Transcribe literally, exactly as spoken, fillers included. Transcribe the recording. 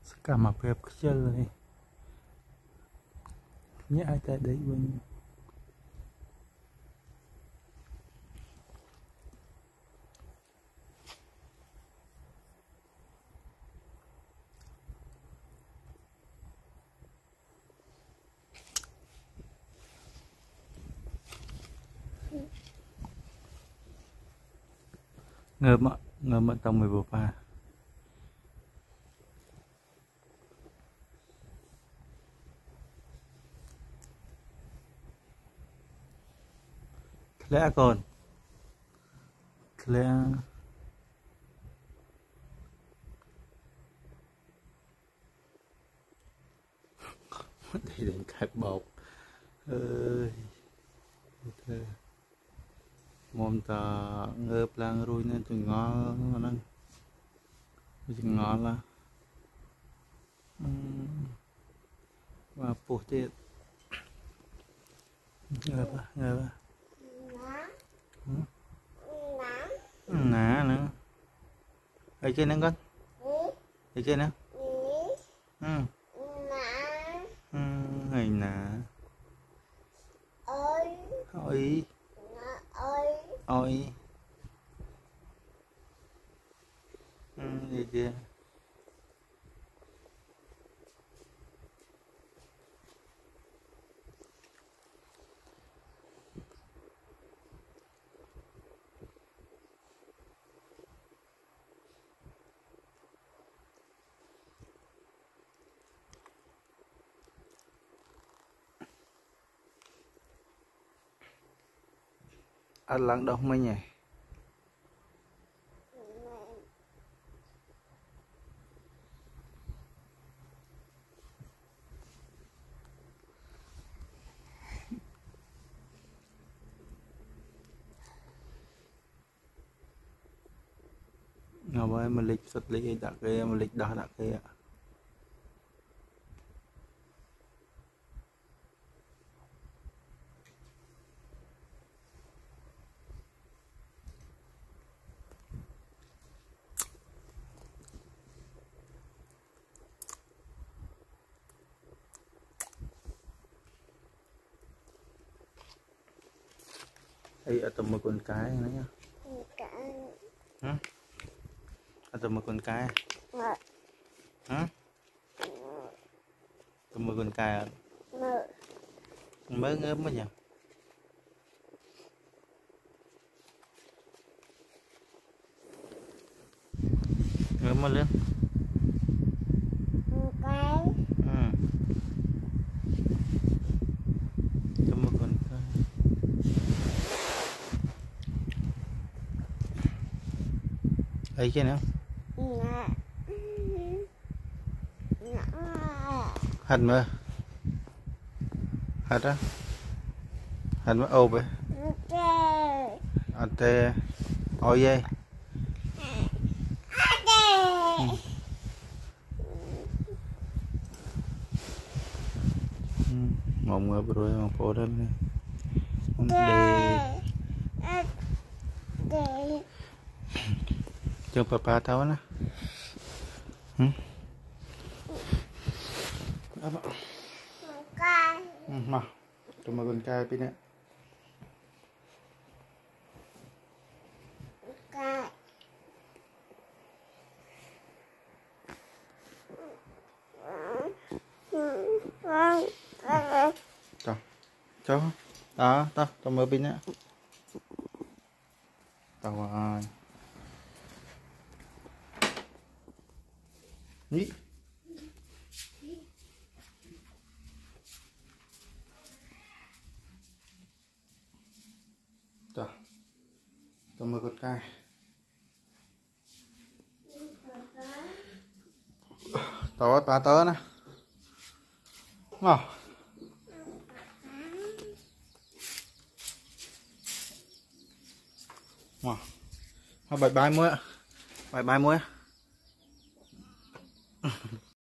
cả mà phép chơi này nhẹ tại đấy mình ngợp ạ ngợp ạ tông mười bộ pa lẽ còn lẽ đây đến cái bọc ơi mồm ta ngợp lang rồi nên tụi ngó nó tụi ngó là và phụ tiết ngợp à ngợp à nè nữa ở trên nó con ở trên nữa ừ ừ này nè ôi ôi ôi ừ vậy kia ăn lăng đâu mấy nhỉ ngồi với mình lịch xuất lịch đặt cái mình lịch đo đặt cái ấy ở tầm một con cái nữa nhá hả ở tầm một con cái hả tầm một con cái mới ngớm mới nhỉ ngớm mới lên ừ. Tầm một con cái ấy kia nữa hạt mà hạt á hạt mà ôm vậy hạt tê ôi dây mong ngập rồi mà phố đó này để cho papa tahu na hmm apa makan hmm mah cuma con cay pina cho cho đó tao tao mở pin á tao rồi nhỉ cho tao mở con cay tao bắt tớ nè ngỏ ngỏ bye bye muối bye bye muối